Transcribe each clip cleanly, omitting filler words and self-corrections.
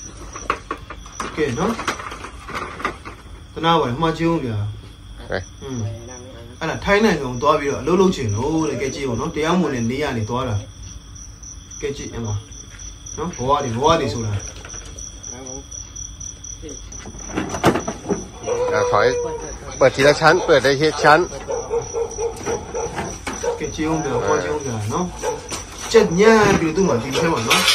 kệ nó nào vậy mà chiêu kìa anh là thay này còn toa bây giờ lâu lâu chuyển lâu để cái chị của nó téo một nền đi à để toa rồi cái chị em à nó hoa đi xuống này khỏiเปิดทีละชั้นเปิดได้ทีละชั้น cái chị không được hoa chị không được nó chết nha vì tôi mà tìm xem mà nó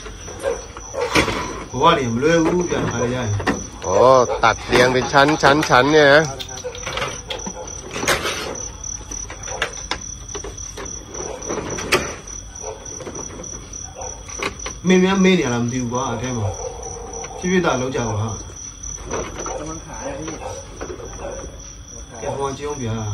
hoa đi mà lôi u giờ phải đây โอ้ตัดเรียงเป็นชั้นเนี่ยนะ mẹ này làm điều quá thế mà chỉ biết ta lâu chào hả cái hoa chị không biết à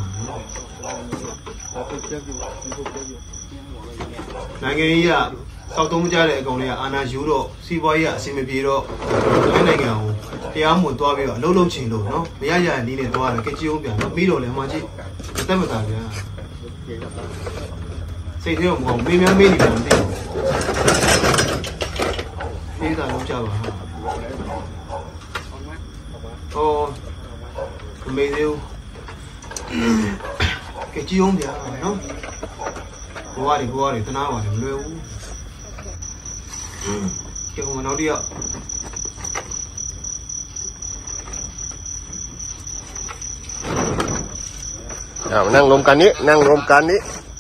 này cái à sau tôi mới ra lại còn này anh ăn chiếu rồi xí bói à xí mì bì rồi cái này nghèo thì áo muốn toa bây giờ lâu chỉnh rồi nó bây giờ đi này toa là cái chị không biết nó bí rồi này mà chị tất mà tại vì xây theo một mẹ đi làm gì đi ta lâu chào hả ô mẹ yêu cái chị không biết nó qua đi tao nào vào để lêu cái không nó đi ạ นั่งรวมกันนี้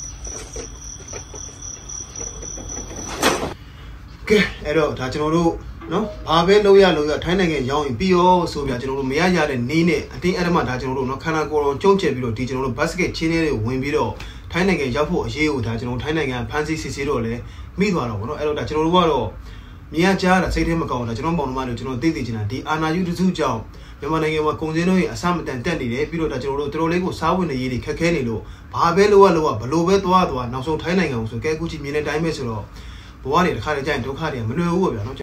โอเคအဲ့တော့ဒါကျွန်တော်တို့နော်ဘာပဲလုပ်ရထိုင်းနိုင်ငံရောင်းရင်ပြီးရောဆိုပြကျွန်တော်တို့မရရတဲ့နီးနဲ့အတင်းအဲ့ဒါမှဒါကျွန်တော်တို့နော်ခန္ဓာကိုယ်တော်ကျုံကျက်ပြီးတော့ဒီကျွန်တော်တို့ဘတ်စကက်ချင်းလေးတွေဝင်ပြီးတော့ထိုင်းနိုင်ငံရောက်ဖို့အရေးကိုဒါကျွန်တော်ထိုင်းနိုင်ငံဖန်ဆီးစစ်ဆေးတော့လဲမိသွားတော့ဗောနော်အဲ့တော့ဒါကျွန်တော်တို့ကတော့မြင်ရကြားတာစိတ်ထဲမကောင်းဘူးဒါကျွန်တော်ပေါင်နှမတို့ကျွန်တော်သိချင်တာဒီအာနာယူတစုကြောင့်မြန်မာနိုင်ငံမှာကုန်စည်နှုန်းတွေအဆမတန်တက်နေတယ်ပြီးတော့ဒါကျွန်တော်တို့တော်တော်လေးကိုစားဝင်နေရေးတွေခက်ခဲနေလို့ဘာပဲလုပ်ရဘလို့ပဲသွားနောက်ဆုံးထိုင်းနိုင်ငံကိုဆိုကဲအခုကြည့်မြင်တဲ့အတိုင်းပဲဆိုတော့ဘဝတွေတစ်ခါတည်းကြာရင်ဒုက္ခတွေမလွယ်ဘူးပေါ့ဗျာနော်